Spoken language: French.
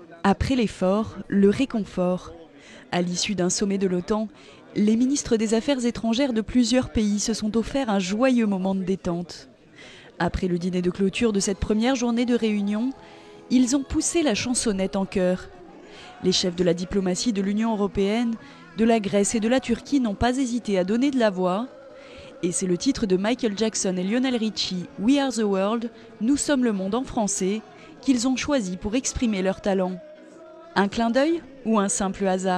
Après l'effort, le réconfort. À l'issue d'un sommet de l'OTAN, les ministres des Affaires étrangères de plusieurs pays se sont offerts un joyeux moment de détente. Après le dîner de clôture de cette première journée de réunion, ils ont poussé la chansonnette en chœur. Les chefs de la diplomatie de l'Union européenne, de la Grèce et de la Turquie n'ont pas hésité à donner de la voix. Et c'est le titre de Michael Jackson et Lionel Richie, We Are the World, Nous sommes le monde en français, qu'ils ont choisi pour exprimer leur talent. Un clin d'œil ou un simple hasard ?